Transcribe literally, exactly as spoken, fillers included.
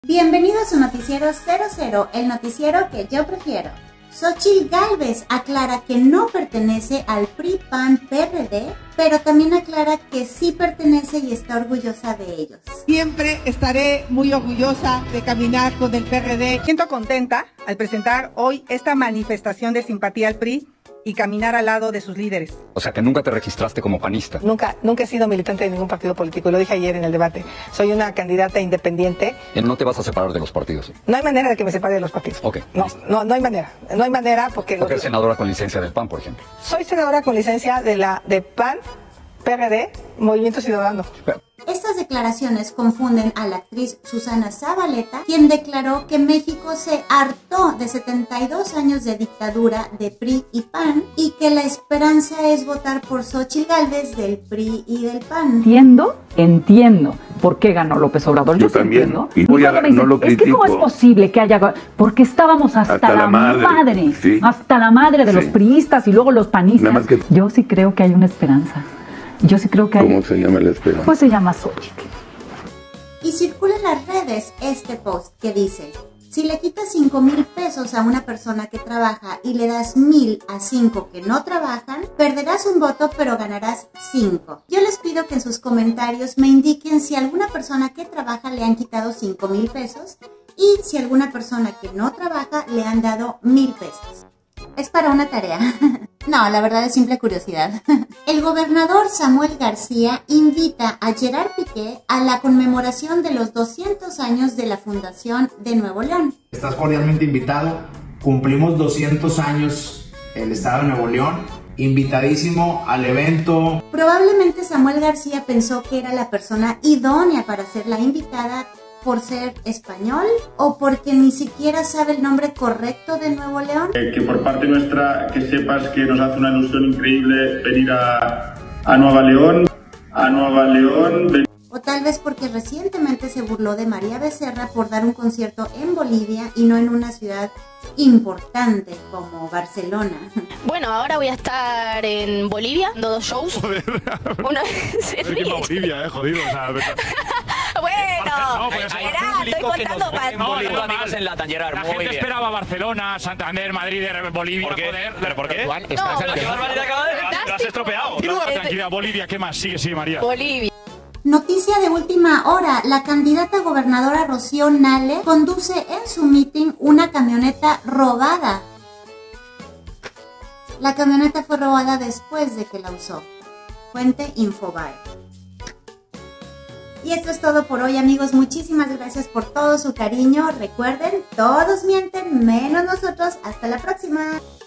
Bienvenido a su noticiero cero cero, el noticiero que yo prefiero. Xóchitl Gálvez aclara que no pertenece al P R I, P A N, P R D, pero también aclara que sí pertenece y está orgullosa de ellos. Siempre estaré muy orgullosa de caminar con el P R D. Siento contenta al presentar hoy esta manifestación de simpatía al P R I y caminar al lado de sus líderes. O sea, que nunca te registraste como panista. Nunca, nunca he sido militante de ningún partido político, lo dije ayer en el debate. Soy una candidata independiente. No te vas a separar de los partidos. No hay manera de que me separe de los partidos. Ok. No, no, no hay manera. No hay manera porque... Porque los... eres senadora con licencia del P A N, por ejemplo. Soy senadora con licencia de la de P A N, P R D, Movimiento Ciudadano. Pero... Estas declaraciones confunden a la actriz Susana Zabaleta, quien declaró que México se hartó de setenta y dos años de dictadura de P R I y P A N y que la esperanza es votar por Xóchitl Gálvez del P R I y del P A N. Entiendo, entiendo por qué ganó López Obrador. Yo, Yo también, entiendo. Y voy a, dicen, no lo critico. Es que cómo es posible que haya... Porque estábamos hasta, hasta la, la madre, madre sí. hasta la madre de sí. los priistas y luego los panistas. Que... Yo sí creo que hay una esperanza. Yo sí creo que ¿Cómo hay... se llama la esperanza? Pues se llama Xóchitl. Y circula en las redes este post que dice: si le quitas cinco mil pesos a una persona que trabaja y le das mil a cinco que no trabajan, perderás un voto pero ganarás cinco. Yo les pido que en sus comentarios me indiquen si a alguna persona que trabaja le han quitado cinco mil pesos y si a alguna persona que no trabaja le han dado mil pesos. Es para una tarea. No, la verdad es simple curiosidad. El gobernador Samuel García invita a Gerard Piqué a la conmemoración de los doscientos años de la fundación de Nuevo León. Estás cordialmente invitado. Cumplimos doscientos años el estado de Nuevo León. Invitadísimo al evento. Probablemente Samuel García pensó que era la persona idónea para ser la invitada por ser español o porque ni siquiera sabe el nombre correcto de Nuevo León. Eh, que por parte nuestra, que sepas que nos hace una ilusión increíble venir a, a Nueva León, a Nueva León. O tal vez porque recientemente se burló de María Becerra por dar un concierto en Bolivia y no en una ciudad importante como Barcelona. Bueno, ahora voy a estar en Bolivia, dando dos shows. Joder. Una se ríe. Bolivia, eh, jodido. O sea, bueno, no, pues, mirá, estoy contando para... No, no, amigos en Latan, Gerard, la muy gente bien. esperaba Barcelona, Santander, Madrid, Bolivia, ¿Por qué? joder. ¿Pero por qué? Juan, no, ¿Qué barbaridad acaba de decir? Lo has estropeado. Tranquila, Bolivia, ¿qué más? Sigue, sigue, María. Bolivia. Noticia de última hora, la candidata gobernadora Rocío Nale conduce en su meeting una camioneta robada. La camioneta fue robada después de que la usó. Fuente Infobae. Y esto es todo por hoy, amigos. Muchísimas gracias por todo su cariño. Recuerden, todos mienten, menos nosotros. Hasta la próxima.